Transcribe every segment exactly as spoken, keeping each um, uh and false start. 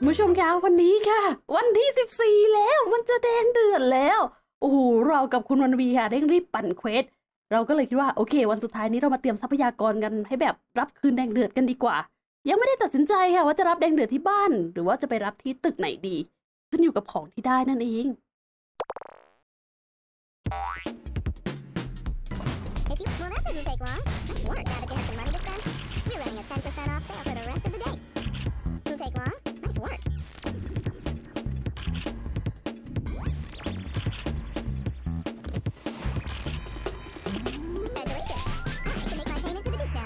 ผู้ชมคะวันนี้ค่ะวันที่สิบสี่แล้วมันจะแดงเดือดแล้วโอ้โหเรากับคุณวันวีค่ะเร่งรีบปั่นเควสเราก็เลยคิดว่าโอเควันสุดท้ายนี้เรามาเตรียมทรัพยากรกันให้แบบรับคืนแดงเดือดกันดีกว่ายังไม่ได้ตัดสินใจค่ะว่าจะรับแดงเดือดที่บ้านหรือว่าจะไปรับที่ตึกไหนดีขึ้นอยู่กับของที่ได้นั่นเอง If you, well, that doesn't take long. Nice work. Now that you have some money to spend, we're running a ten percent off sale for the rest of the day. Doesn't take long. Nice work. Congratulations. I can make my payment to the Duke now.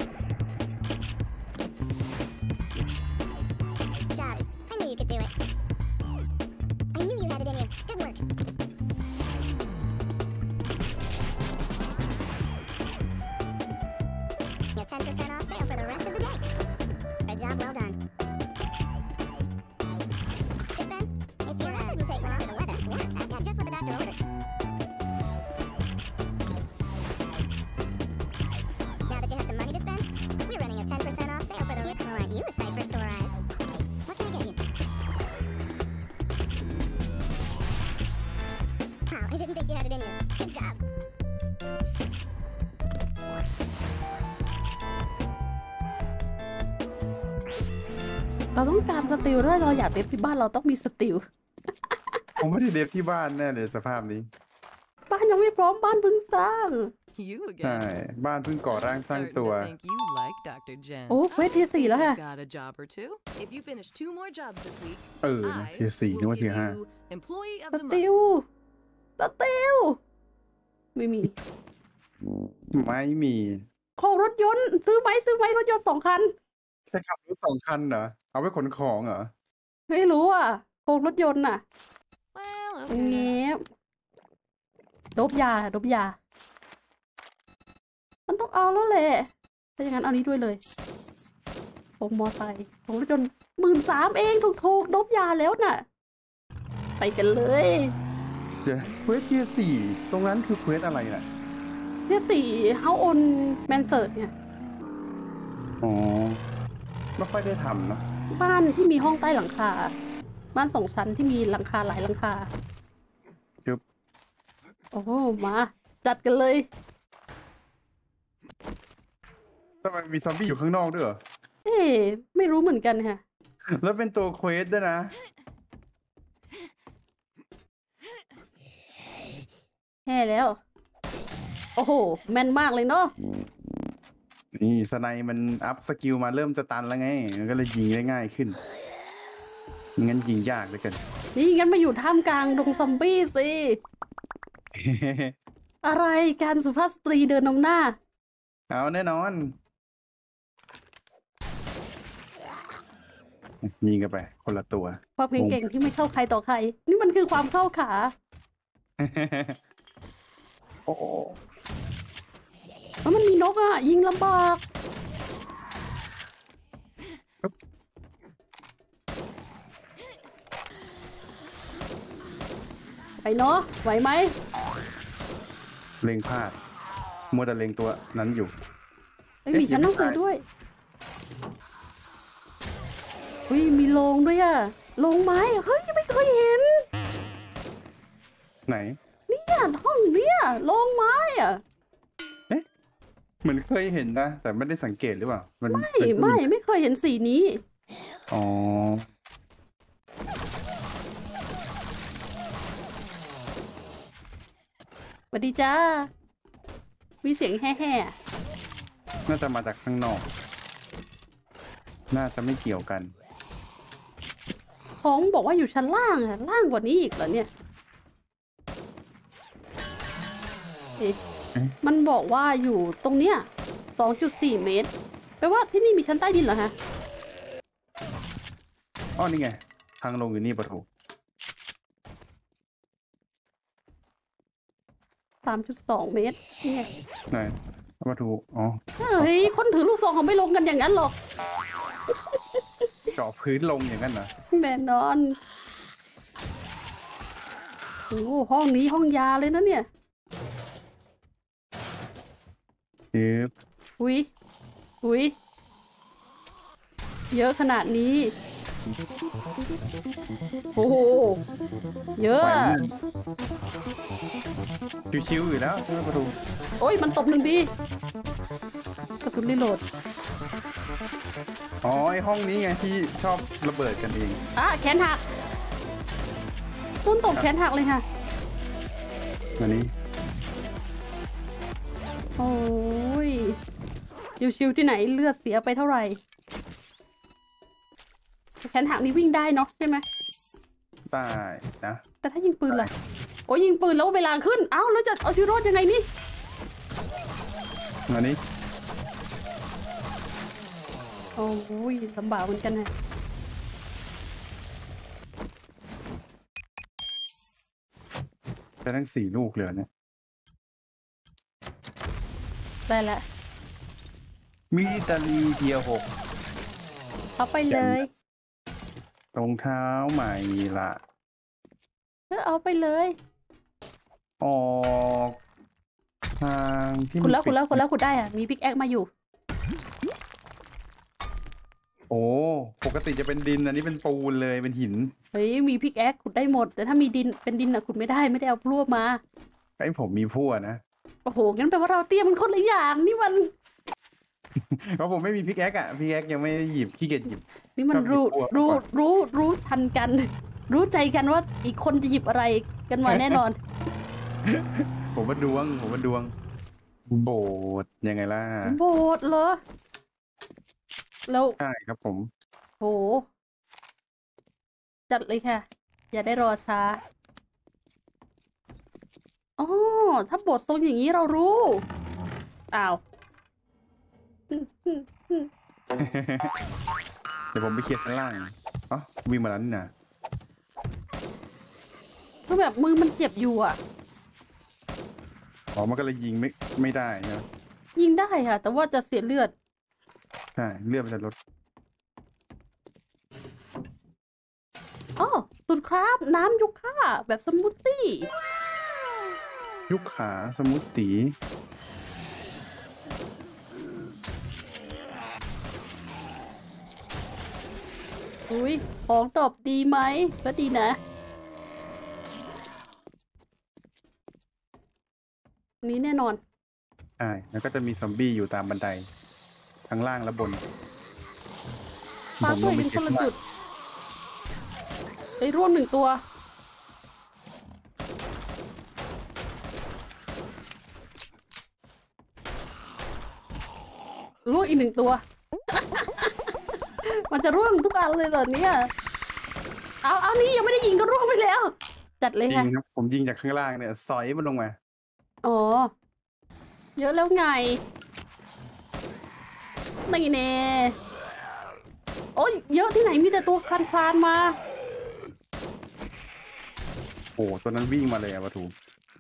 Good job. I knew you could do it. I knew you had it in you. Good work. A ten percent off sale for the rest of the day. Good job, well done. Just then, if you're that didn't take long for the weather, yeah, I've got just what the doctor ordered. Now that you have some money to spend, we're running a ten percent off sale for the rest. Well, aren't you a sight for sore eyes? What can I get you? Wow, I didn't think you had it in you. Good job. เราต้องการสติลด้วยเราอยากเดฟที่บ้านเราต้องมีสติลผมไม่ได้เดฟที่บ้านแน่เลยสภาพนี้บ้านยังไม่พร้อมบ้านเพิ่งสร้าง You ใช่ again. บ้านเพิ่งก่อร่าง I'm สร้าง starting ตัว to think you like Doctor Jen. โอ้เควสที่สี่แล้วค่ะ Got a job or two. If you finish two more jobs this week, เออเทีย I สี่นึก Oh, will ว่าเทีย give ห้า you Employee of ส the ติ Month. ลสติลไม่มีไม่มีโครถยนต์ซื้อไหมซื้อไหมรถยนต์สองคันจะขับรถสองคันเหรอเอาไว้ขนของเหรอไม่รู้อ่ะโครถยนต์น่ะ Well, เง okay. บดบยาดบยา มันต้องเอาแล้วแหละถ้าอย่างนั้นเอานี้ด้วยเลยโคมอไซค์โครถยนต์หมื่นสามเองถูกๆดบยาแล้วน่ะ ไปกันเลยเดี๋ยวเควสเทียสี่ตรงนั้นคือเควสอะไรน่ะที่สี่เฮาออนแมนเซิร์ดเนี่ยอ๋อไม่ค่อยได้ทำเนาะบ้านที่มีห้องใต้หลังคา บ้านสองชั้นที่มีหลังคาหลายหลังคาจุ๊บโอ้มาจัดกันเลยทำไมมีซอมบี้อยู่ข้างนอกด้วยเหรอเอ๊ะไม่รู้เหมือนกันค่ะแล้วเป็นตัวเควสด้วยนะแห่แล้ว โอ้โห แม่นมากเลยเนาะนี่สไนมันอัพสกิลมาเริ่มจะตันแล้วไงมันก็เลยยิงได้ง่ายขึ้นงั้นยิงยากเลยกันนี่งั้นมาอยู่ท่ามกลางดงซอมบี้สิ อะไรการสุภาพสตรีเดินนำหน้าเอาแน่นอนยิงกันไปคนละตัวความเก่งๆที่ไม่เข้าใครต่อใคร นี่มันคือความเข้าขาโอ้โหแล้วมันมีนกอ่ะ ยิงลำบาก ไปเนาะไหวไหมเล็งพลาดมัวแต่เล็งตัวนั้นอยู่ไม่มีชั้นหนังสือด้วยอุ้ยมีโรงด้วยอ่ะโรงไม้อะเฮ้ยไม่เคยเห็นไหนเนี่ยห้องเนี่ยโรงไม้อ่ะเหมือนเคยเห็นนะ แต่ไม่ได้สังเกตหรือเปล่ามันไม่เป็นไม่ไม่เคยเห็นสีนี้อ๋อสวัสดีจ้า มีเสียงแห่น่าจะมาจากข้างนอก น่าจะไม่เกี่ยวกันๆของบอกว่าอยู่ชั้นล่างอะล่างกว่านี้อีกเหรอเนี่ยเอ๊ะมันบอกว่าอยู่ตรงเนี้ย สองจุดสี่ เมตร แปลว่าที่นี่มีชั้นใต้ดินเหรอฮะอ๋อนี่ไง ทางลงอยู่นี่ปะโถสามจุดสอง เมตรนี่ไงไหนปะโถอ๋อเฮ้ย คนถือลูกซองเขาไม่ลงกันอย่างนั้นหรอกเจาะพื้นลงอย่างนั้นนะแน่นอนโอ้ห้องนี้ห้องยาเลยนะเนี่ยยึบอุ้ยอุ้ยเยอะขนาดนี้โอ้โห เยอะไหวมือชิวๆอยู่แล้วเพื่อประตูโอ้ย มันตบหนึ่งดีกระสุนรีโหลดอ๋อไอห้องนี้ไงที่ชอบระเบิดกันเองอ่ะ แขนหักต้นตบแขนหักเลยค่ะอันนี้โอ้ย ชิวๆที่ไหนเลือดเสียไปเท่าไหร่ แขนหักนี่วิ่งได้เนาะใช่ไหมได้นะแต่ถ้ายิงปืนล่ะ โอ้ยยิงปืนแล้วเวลาขึ้น เอ้าแล้วจะเอาชีวิตรอดยังไงนี่อันนี้โอ้ยลำบากเหมือนกันนะจะทั้งสี่ลูกเหลือเนี่ยได้แล้วมิลิตารีเทียร์หกเอาไปเลยรองเท้าใหม่ละเออเอาไปเลยออกทางที่คุณแล้วมันคุณแล้วปิดคุณแล้วคุณได้อ่ะ มีพิกแอคมาอยู่โอ้ปกติจะเป็นดินอันนี้เป็นปูนเลยเป็นหินเฮ้ย มีพิกแอคขุดได้หมด แต่ถ้ามีดิน เป็นดินอ่ะขุดไม่ได้ ไม่ได้เอาพรวดมาไอ้ผมมีพั่วนะโอ้โห งั้นแปลว่าเราเตรียมมันคนละอย่าง นี่มันเพราะผมไม่มีพิกแอคอะพิกแอคยังไม่ได้หยิบขี้เกียจหยิบนี่มันชอบหยิบรู้พวกรู้ก่อนรู้ รู้ทันกัน รู้ใจกันว่าอีกคนจะหยิบอะไรกันมาแน่นอนผมว่าดวง ผมว่าดวง โบดยังไงล่ะโบดเหรอ แล้วใช่ครับผมโห จัดเลยค่ะ อย่าได้รอช้า อ๋อ ถ้าบททรงอย่างนี้เรารู้ อ้าวเดี๋ยวผมไปเคลียร์ชั้นล่างอ๋อวิ่งมาแล้วนี่นะคือแบบมือมันเจ็บอยู่อ่ะอ๋อมันก็เลยยิงไม่ไม่ได้นะยิงได้ค่ะ แต่ว่าจะเสียเลือดใช่เลือดมันจะลดอ๋อสุดครับ น้ำยูค่าแบบสมูทตี้ยุคขาสมุตตีอุ้ยของตอบดีไหมก็ดีนะ นี้แน่นอนใช่แล้วก็จะมีซอมบี้อยู่ตามบันไดทั้งล่างและบนปาผมด้วยไปกันคเก็บนละข้างล่างจุดไปร่วงหนึ่งตัว ร่วงอีกหนึ่งตัว มันจะร่วงทุกอันเลยตอนนี้ยเอาเอานี่ยังไม่ได้ยิงก็ร่วงไปแล้ว จัดเลยยิค่ะงครับผมยิงจากข้างล่างเนี่ยสอยมันลงมาอ๋อ เยอะแล้วไงไม่แน่โอ้ยเยอะที่ไหนมีแต่ตัวคลานคลานมาโอ้ตัวนั้นวิ่งมาเลยอะปะทู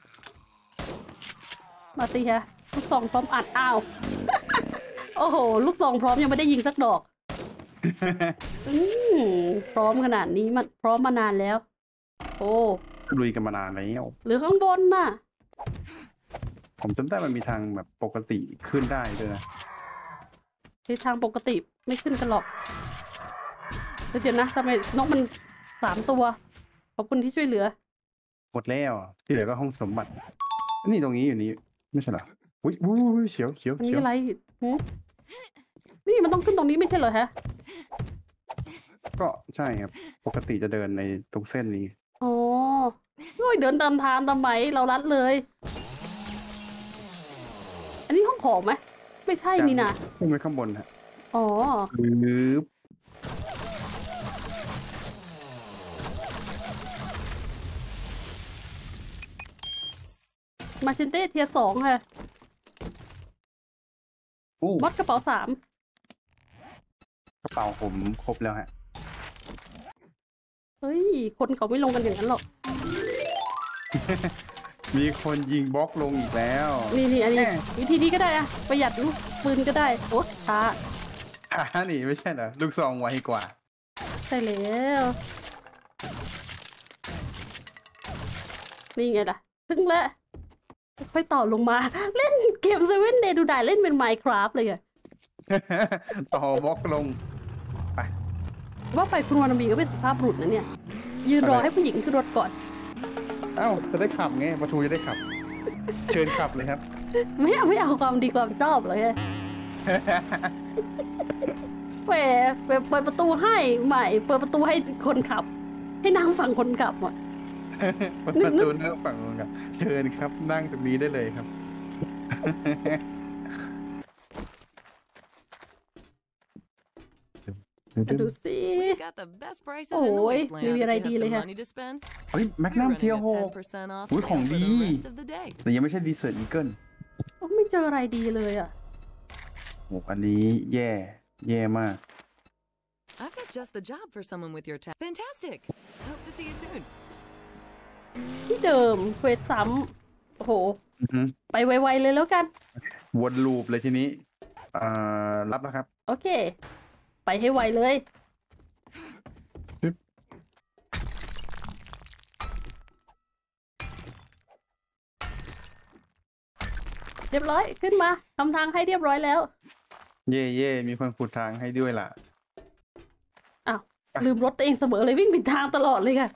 มาสิฮะลูกซองพร้อมอัดอ้าว โอ้โห ลูกซองพร้อมยังไม่ได้ยิงสักดอก อืมพร้อมขนาดนี้มันพร้อมมานานแล้ว โอ้ลุยกันมานานแล้วหรือข้างบนน่ะผมจำได้มันมีทางแบบปกติขึ้นได้ด้วยนะที่ทางปกติไม่ขึ้นกันหรอกเดี๋ยวนะทำไมนกมันสามตัว ขอบคุณที่ช่วยเหลือหมดแล้วที่เหลือก็ห้องสมบัติ นี่ตรงนี้อยู่นี้ไม่ใช่เหรออุ้ยอุ้ยอุ้ยเฉียวเฉียวอันเฉีนี้ยวอะไรหืมนี่มันต้องขึ้นตรงนี้ไม่ใช่เหรอฮะก็ใช่ครับ ปกติจะเดินในตรงเส้นนี้อ๋อโอ้ยเดินตามทางตามไหมเราลัดเลย อันนี้ห้องของไหมไม่ใช่นี่นะขึ้นไปข้างบนฮะอ๋อปึ๊บมาเชนเต้เทียสองค่ะอู้บอสกระเป๋าสามกระเป๋าผมครบแล้วฮะเฮ้ย คนเขาไม่ลงกันอย่างนั้นหรอกมีคนยิงบล็อกลงอีกแล้วนี่นี่อันนี้แน่วิธีนี้ก็ได้อะประหยัดลูกปืนก็ได้ โอ๊ยช้าอ่านี่ไม่ใช่เหรอลูกซองไวกว่าใช่แล้ว นี่ไงล่ะ ถึงแล้ว ค่อยต่อลงมา เล่นเกมเซเว่นเดย์ดูได้เล่นเป็น Minecraft เลยอะต่อบล็อกลงไปว่าไปคุณวานาบีก็เป็นสุภาพบุรุษนะเนี่ย ยืนรอให้ผู้หญิงขึ้นรถก่อนเอ้าจะได้ขับไงประตูจะได้ขับ เชิญขับเลยครับไม่เอาไม่เอาความดีความชอบเลยแหมเปิดประตูให้ใหม่ เปิดประตูให้คนขับ ให้นั่งฝั่งคนขับอ่ะเปิดประตูนั่งฝั่งนู้นครับเชิญครับนั่งตรงนี้ได้เลยครับดูสิ We got the best prices in the Ôi, wasteland. nhiều Did you gì have đi some liền hả? money to spend? เฮ้ยแมก We're นัม running เทีย a หก ten percent off อุ๊ย sale ของ for ดี the rest of the day. แต่ยังไม่ใช่ดีเซอร์อีเกิลไม่เจออะไรดีเลยอ่ะโอ้อันนี้แย่ แย่มาก I've got just the job for someone with your talent. Fantastic. Hope to see you soon. ที่เดิมเควสซ้ำโอ้โหอือฮึไปไวๆเลยแล้วกันวนลูปเลยทีนี้อ่ารับแล้วครับโอเค ไปให้ไวเลยปึ๊บเรียบร้อยขึ้นมาทำทางให้เรียบร้อยแล้วเย่เย่มีคนขุดทางให้ด้วยล่ะอ้าวลืมรถตัวเองเสมอเลยวิ่งผิดทางตลอดเลยค่ะ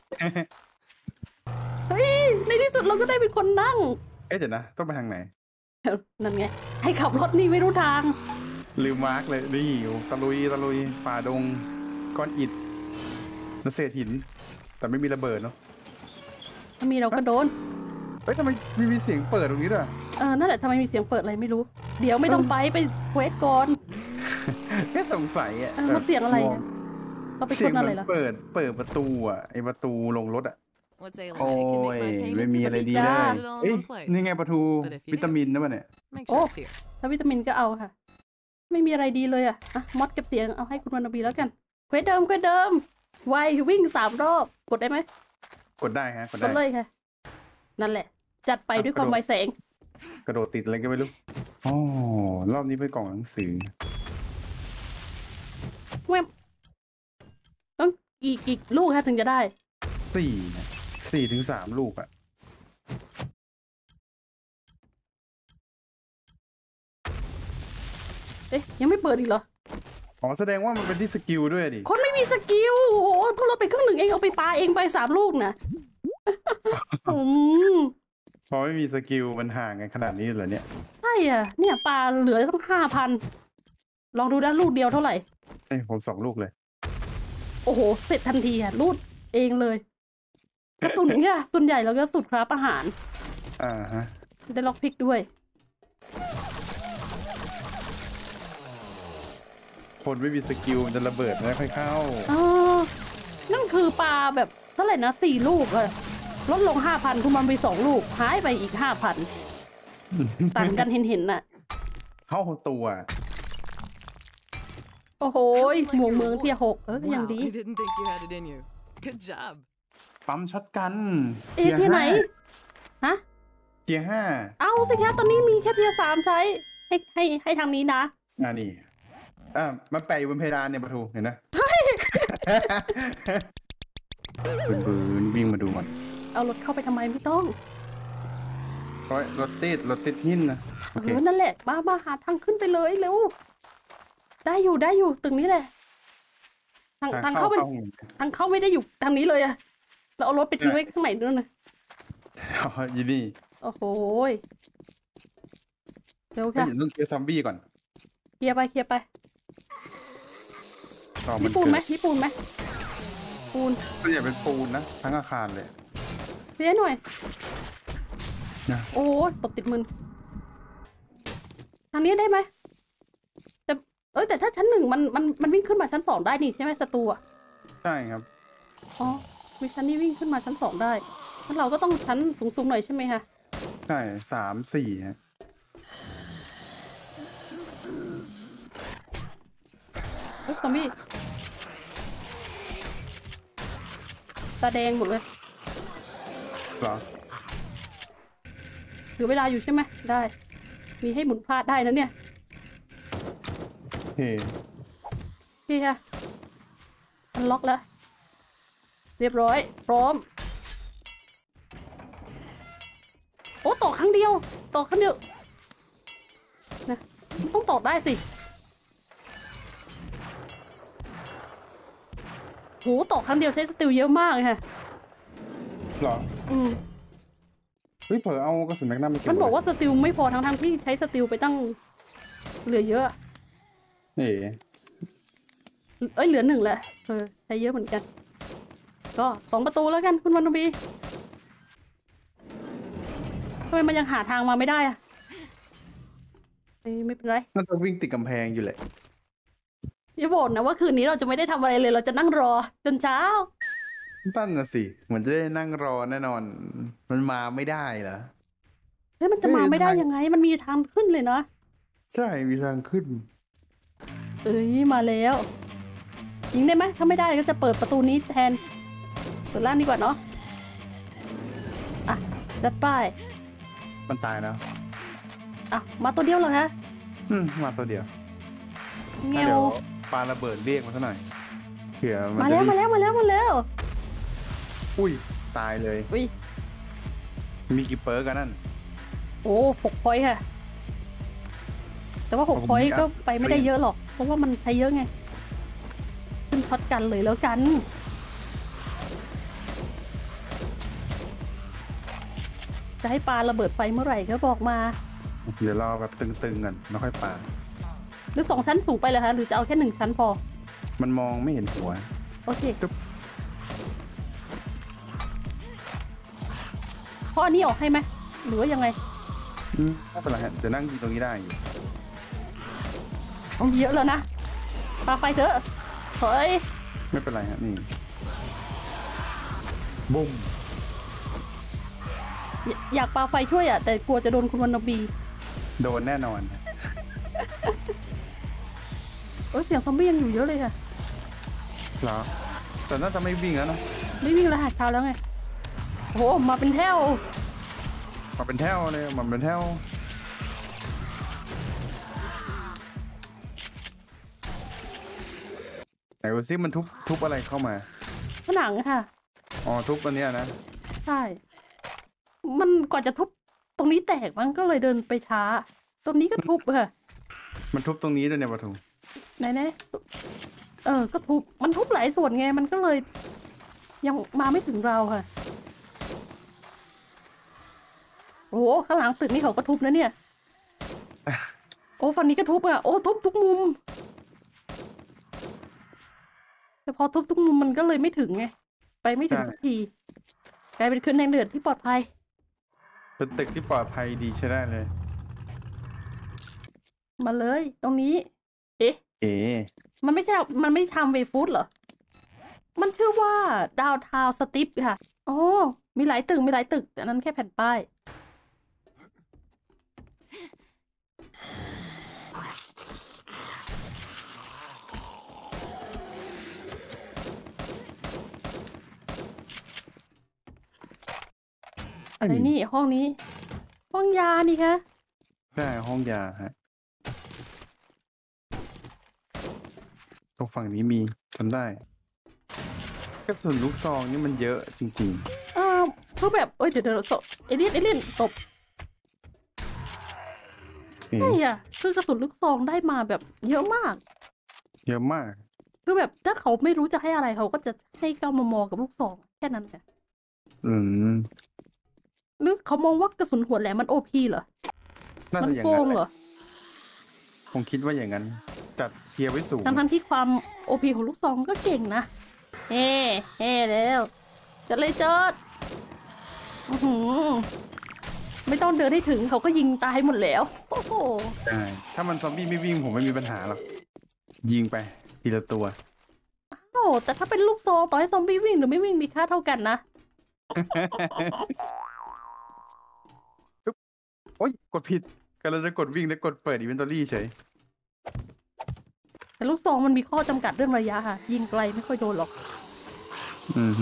เฮ้ย ในที่สุดเราก็ได้เป็นคนนั่งเอ๊ะเดี๋ยวนะ ต้องไปทางไหนนั่นไง ให้ขับรถนี่ไม่รู้ทางลืมมาร์กเลยนี่โอ้ตะลุยตะลุยฝ่าดง ก้อนอิฐและเศษหิน แต่ไม่มีระเบิดเนาะถ้ามีเราก็โดนเฮ้ยทำไมมีมีเสียงเปิดตรงนี้ด้วยเออ นั่นแหละทำไมมีเสียงเปิดอะไรไม่รู้ เดี๋ยวไม่ต้องไปไปเควสก่อนแค่สงสัยอ่ะเออมันเสียงอะไรอะ เราไปเสีคยงนเหอะไรมือนล่ะเปิด เปิดประตูอ่ะไอประตูลงรถอ่ะ What's ailing โอ้ me? I can make ย my payment ไม่ to มี the อะไร big ดี guy เลย and put it all เอ้ย in one place. นี่ไงประตู But if you วิตามินนะวะเนี่ย Make โอ้ sure it's here. ถ้าวิตามินก็เอาค่ะ ไม่มีอะไรดีเลยอ่ะอ่ะมอดเก็บเสียงเอาให้คุณวรรณบีแล้วกันเควสเดิมเควสเดิมไววิ่งสามรอบกดได้ไหมกดได้ฮะ กดกได้ดเลยค่ะ นั่นแหละ จัดไปด้วยความไวแสงกระโดดติดอะไรก็ไม่รู้อ๋อรอบนี้เป็นกล่องหนังสือแวมต้องอีกอีกลูกค่ะถึงจะได้สี่นะสี่ถึงสามลูกอ่ะเอ๊ะยังไม่เปิดอีกเหรออ๋อแสดงว่ามันเป็นที่สกิลด้วยดิคนไม่มีสกิลโอ้โหเพิ่งลดไปครึ่งหนึ่งเองเอาไปปาเองไปสามลูกนะ อืมพอไม่มีสกิลมันห่างกันขนาดนี้เหรอเนี่ยใช่อ่ะ เนี่ยปลาเหลือต้องห้าพันลองดูด้านลูกเดียวเท่าไหร่เอ้ยผมสองลูกเลยโอ้โห เสร็จทันทีอ่ะ รูดเองเลยกระสุนเนี่ยส่วนใหญ่เราก็สุดครับอาหารอ่าฮะได้ล็อกพิกด้วยคนไม่มีสกิลมันจะระเบิดไม่ค่อยเข้าเออ นั่นคือปลาแบบเท่าไหร่นะสี่ลูกเลยลดลงห้าพันคุณมันไปสองลูก หายไปอีกห้าพันต่างกันเห็นเห็นๆน่ะเข้าตัวโอ้โหหมวงเมืองเทียหกเออก็ยัง Wow, ดี I didn't think you had it in you. Good job. ปั๊มช็อตกันเอะเทียไหน ฮะเทียร์ห้าเอาสิคะตอนนี้มีแค่เทียสามใช้ ให้ให้ให้ทางนี้นะอ่านี่ อ่ามันแปะอยู่บนเพดานเนี่ยประตูเห็นนะบืนบืนวิ่งมาดูมันเอารถเข้าไปทำไมไม่ต้องโอ้ยรถติดรถติดหินนะโอเอเคอ นั่นแหละมามาหาทางขึ้นไปเลยเร็ว ได้อยู่ได้อยู่ตึงนี้แหละ ทางทางเข้าไปห้องทางเข้าไม่ได้อยู่ทางนี้เลยอะเราเอารถไปทิ้งไว้ข้างในด้วยนะอ๋อยีนี่โอ้โหยเร็วเฮ้ยค่ะต้องเคลียร์ซอมบี้ก่อนเคลียร์ไปเคลียร์ไปต่อมันี่นปูนเกิไหมดนี่ปูนไหมปูนก็อย่าเป็นปูนนะ ทั้งอาคารเลยเคลียร์หน่อยนะโอ้ยตบติดมือทางนี้ได้ไหมแต่เอ้ยแต่ถ้าชั้นหนึ่งมันมันมันวิ่งขึ้นมาชั้นสองได้นี่ใช่ไหมศัตรูอะใช่ครับอ๋อมีชั้นนี้วิ่งขึ้นมาชั้นสองได้งั้นเราก็ต้องชั้นสูงๆหน่อยใช่ไหมคะใช่สามสี่ฮะเฮ้ยซอมบี้ตาแดงหมดเลยเหรอเหลือเวลาอยู่ใช่ไหมได้ มีให้หมุนพลาดได้นะเนี่ยโอเคพี่ค่ะมันล็อกแล้ว เรียบร้อย พร้อม โอ้ต่อครั้งเดียว ต่อครั้งเดียวนะมันต้องต่อได้สิต่อครั้งเดียวใช้สติลเยอะมากเลยค่ะเหรออืมเฮ้ยเผลอเอากระสุนแมกนัมไปเก็บมันบอกไว่าสติลไม่พอทั้งทั้งๆที่ใช้สติลไปตั้งเหลือเยอะเอ๋เอ้ยเหลือหนึ่งแหละเออใช้เยอะเหมือนกัน ก็สองประตูแล้วกันคุณวันนบีทำไมมันยังหาทางมาไม่ได้อะไม่ไม่เป็นไรน่าจะวิ่งติดกำแพงอยู่แหละอย่าบอกนะว่าคืนนี้เราจะไม่ได้ทำอะไรเลย เราจะนั่งรอจนเช้าตั้นน่ะสิเหมือนจะได้นั่งรอแน่นอน มันมาไม่ได้เหรอเฮ้ยมันจะมาไม่ได้ยังไง มันมีทางขึ้นเลยนะใช่มีทางขึ้นเอ้ยมาแล้วยิงได้ไหมถ้าไม่ได้ก็จะเปิดประตูนี้แทนเปิดล่างดีกว่าเนาะอ่ะจัดป้ายมันตายแล้วอ่ะมาตัวเดียวเหรอฮะอืมมาตัวเดียวเงงั้นเดี๋วยวปาระเบิดเรียกมาซะหน่อยเผื่อมันมาจะแล้วมาวิ่งแล้วมาแล้วมาแล้วอุ้ยตายเลยอุ้ยมีกี่เปิร์กกันนั่นโอ้หกพอยต์ค่ะ แต่ว่าหกผมพอยต์มีอัพก็ไปไม่ได้เยอะหรอก เพราะว่ามันใช้เยอะไง ขึ้นช็อตกันเลยแล้วกัน จะให้ปาระเบิดไฟเมื่อไหร่ก็บอกมาเดี๋ยวรอแบบตึงๆกันแล้วค่อยปาหรือสองชั้นสูงไปเลยคะหรือจะเอาแค่หนึ่งชั้นพอมันมองไม่เห็นหัวโอเคตึ๊บเพราะอันนี้ออกให้ไหมหรือว่ายังไงอืมไม่เป็นไรฮะเดี๋ยวนั่งยิงตรงนี้ได้อยู่เอาเยอะแล้วนะปาไฟเถอะเฮ้ยไม่เป็นไรฮะนี่บุ้มอยอยากปาไฟช่วยอ่ะ แต่กลัวจะโดนคุณวันนบีโดนแน่นอนฮะโอ้ยเสียงซอมบี้ยังอยู่เยอะเลยค่ะเหรอแต่น่าจะไม่วิ่งแล้วนะไม่วิ่งแล้วหาเช้าแล้วไงโอ้โหมาเป็นแถวมาเป็นแถวเลยมันเป็นแถวไหนดูซิมันทุบทุบอะไรเข้ามาผนังค่ะอ๋อทุบอันเนี้ยนะใช่ มันก่อนจะทุบตรงนี้แตกมันก็เลยเดินไปช้า ตรงนี้ก็ทุบค่ะมันทุบตรงนี้ด้วยเนี่ยปะทุไหนไหนเออ ก็ทุบ มันทุบหลายส่วนไง มันก็เลย ยังมาไม่ถึงเราค่ะ โอ้โหข้างหลังตึกนี่เขาก็ทุบนะเนี่ย โอ้ฝั่งนี้ก็ทุบอ่ะ โอ้ทุบทุกมุม แต่พอทุบทุกมุมมันก็เลยไม่ถึงไง ไปไม่ถึงสักที กลายเป็นคืนแดงเดือดที่ปลอดภัยเป็นตึกที่ปลอดภัยดีใช้ได้เลยมาเลย ตรงนี้ เอ๊ะเอ๋มันไม่ใช่ มันไม่ใช่ทำเวฟู้ดเหรอ มันชื่อว่าดาวทาวสติปค่ะ อ๋อ มีหลายตึก มีหลายตึก แต่นั้นแค่แผ่นป้าย อะไรนี่ ห้องนี้ ห้องยานี่คะใช่ห้องยาฮะตรงฝั่งนี้มีทำได้กระสุนลูกซองนี่มันเยอะจริงอ่าเพื่อแบบ เอ้ย เดี๋ยวเดี๋ยวศพเอเลี่ยนเอเลี่ยนศพๆเอ๋ใช่อ่ะ คือกระสุนลูกซองได้มาแบบเยอะมากเยอะมากคือแบบถ้าเขาไม่รู้จะให้อะไรเขาก็จะให้เก้ามมกับลูกซองแค่นั้นค่ะอืมหรือเขามองว่ากระสุนหัวแหลมมันโอพีเหรอน่ามัจะอย่างโกนั้งนแหเหรละอคงคิดว่าอย่างนั้น จัดเทียร์ไว้สูงทั้งทั้งๆที่ความโอพีของลูกซองก็เก่งนะเฮ่เฮ่แล้วจะเลยเจิดอื้อหือไม่ต้องเดินให้ถึงเขาก็ยิงตายหมดแล้ว โอ้โหใช่ถ้ามันซอมบี้ไม่วิ่งผมไม่มีปัญหาหรอก ยิงไปทีละตัวโอ้แต่ถ้าเป็นลูกซองต่อให้ซอมบี้วิ่งหรือไม่วิ่งมีค่าเท่ากันนะโอ๊ยกดผิดกำลังจะกดวิ่งแล้วกดเปิดอีเวนตอรี่เฉยแต่ลูกซองมันมีข้อจำกัดเรื่องระยะค่ะ ยิงไกลไม่ค่อยโดนหรอกอือฮึ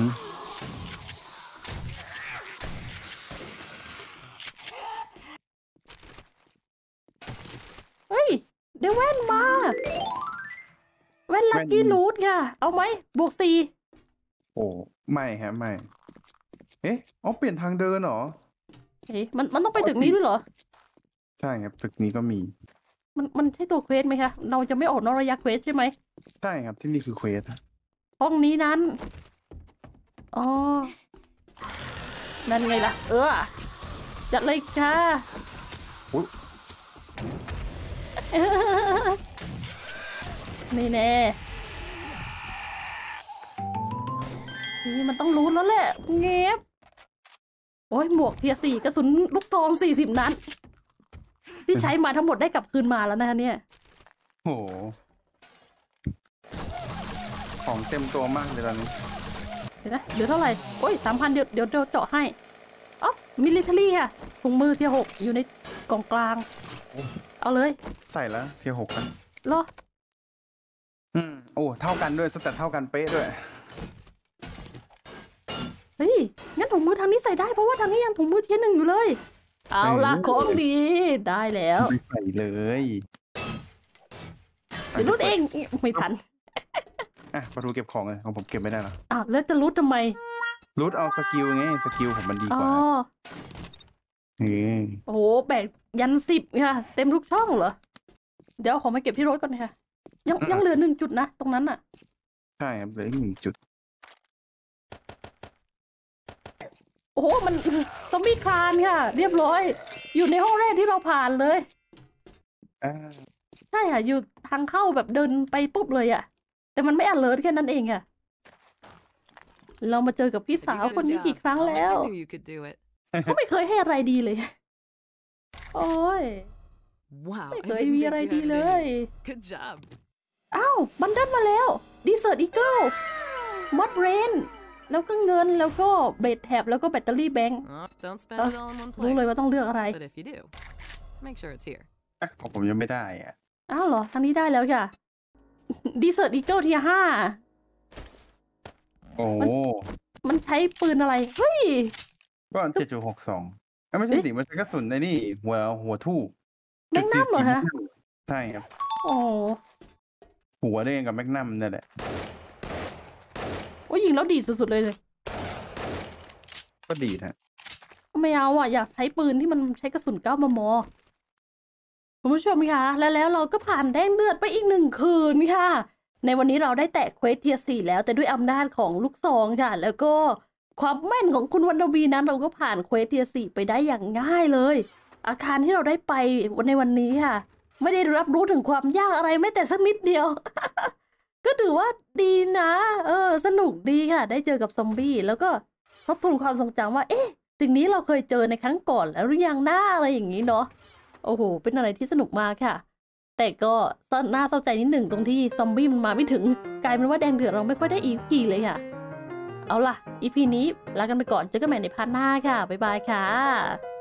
เฮ้ยเดี๋ยวแว่นมา แว่นลักกี้รูทค่ะ เอาไหมบวกสี่โอ้ไม่ฮะไม่ เอ๊ะอ๋อเปลี่ยนทางเดินเหรอเอ๊ะมันมันต้องไปตึกนี้ด้วยเหรอใช่ครับตึกนี้ก็มีมันมันใช่ตัวเควสไหมคะ เราจะไม่ออกนอกระยะเควสใช่ไหมใช่ครับที่นี่คือเควสอะห้องนี้นั้นอ๋อนั่นไงล่ะ เออจัดเลยค่ะอุ๊ยนี่แน่นี่มันต้องรู้แล้วแหละเงียบโอ้ยหมวกเทียสี่กระสุนลูกซองสี่สิบนัดที่ใช้มาทั้งหมดได้กลับคืนมาแล้วนะคะเนี่ยโหของเต็มตัวมากเลยตอนนี้เดี๋ยวนะเดี๋ยวเท่าไหร่โอ้ยสามพันเดี๋ยวเดี๋ยวเจาะให้อ๋อมิลิเทอรี่ค่ะถุงมือเทียหกอยู่ในกล่องกลาง เอาเลยใส่แล้วเทียร์หกกันเหรออืมโอ้เท่ากันด้วยสแตทเท่ากันเป๊ะด้วยเฮ้ยงั้นถุงมือทางนี้ใส่ได้เพราะว่าทางนี้ยังถุงมือเทียหนึ่งอยู่เลย เอาละของดีได้แล้วไม่ใส่เลยเดี๋ยวรุดเองไม่ทันอ่ะประตูเก็บของเลยของผมเก็บไม่ได้หรออ้าวแล้วจะรุดทำไมรูทเอาสกิลไงสกิลผมมันดีอ๋กอว่าเออโอ้โหแบกยันสิบค่ะ เต็มทุกช่องเหรอ เดี๋ยวเอาของมาเก็บที่รถก่อนค่ะ ยังยังเหลือหนึ่งจุดนะตรงนั้นน่ะใช่ครับเหลืออีกหนึ่งจุดโอ้โหมันซอมบี้คลานค่ะ เรียบร้อย อยู่ในห้องแรกที่เราผ่านเลยอ่าใช่ค่ะ อยู่ทางเข้าแบบเดินไปปุ๊บเลยอะแต่มันไม่อเลิร์แค่นั้นเองค่ะ เรามาเจอกับพี่ If you สาว get a คนนี้ job, กี่ครั้ง I'll แล้ว let you know you could do it. เขาไม่เคยให้อะไรดีเลย โอ้ย Wow, ไม่ I เคย didn't มี think อะไร you ดี had it เล in ย you. Good job. อ้าวบันเดิลมาแล้วดีเซอร์ e อีเกิลมอดเรนแล้วก็เงินแล้วก็เบรดแท็บแล้วก็แบตเตอรี่แบงค์ Oh, don't spend Uh, it all in one รู้เลย place. ว่าต้องเลือกอะไร But if you do, make sure it's here. อ่ะของผมยังไม่ได้อ่ะอ้าวเหรอ ทางนี้ได้แล้วค่ะดีเซอร์ e อีเกิลทีห้าโอ้มันใช้ปืนอะไร เฮ้ยก็เจ็ดจุดหกสองไม่ใช่ดิมันใช้กระสุนในนี่หัวหัวทู่แมกนัมเหรอฮะใช่ครับโอ้หัวเด้งกับแมกนัมนั่นแหละโอ้ยิงแล้วดีดสุดๆเลยเลยก็ดีนะไม่เอาอ่ะ อยากใช้ปืนที่มันใช้กระสุนเก้ามมคุณผู้ชมคะและแล้วเราก็ผ่านแดงเดือดไปอีกหนึ่งคืนค่ะ ในวันนี้เราได้แตะเควสเทียสี่แล้วแต่ด้วยอำนาจของลูกซองค่ะ แล้วก็ความแม่นของคุณวรรณวีนั้นเราก็ผ่านเควสเทียสี่ไปได้อย่างง่ายเลย อาคารที่เราได้ไปในวันนี้ค่ะ ไม่ได้รับรู้ถึงความยากอะไรแม้แต่สักนิดเดียว ก็ถือว่าดีนะ เออ สนุกดีค่ะ ได้เจอกับซอมบี้แล้วก็ทบทวนความทรงจำว่า เอ๊ะ สิ่งนี้เราเคยเจอในครั้งก่อนแล้วหรือยังหน้าอะไรอย่างนี้เนาะ โอ้โห เป็นอะไรที่สนุกมากค่ะ แต่ก็น่าเศร้าใจนิดหนึ่งตรงที่ซอมบี้มันมาไม่ถึง กลายเป็นว่าแดงเดือดเราไม่ค่อยได้อีพีเลยค่ะ เอาล่ะ อีพีนี้ลากันไปก่อน เจอกันใหม่ในพาร์ทหน้าค่ะ บ๊ายบายค่ะ